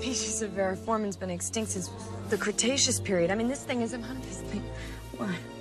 species of variformin's been extinct since the Cretaceous period. I mean, this thing is a one of these things. What?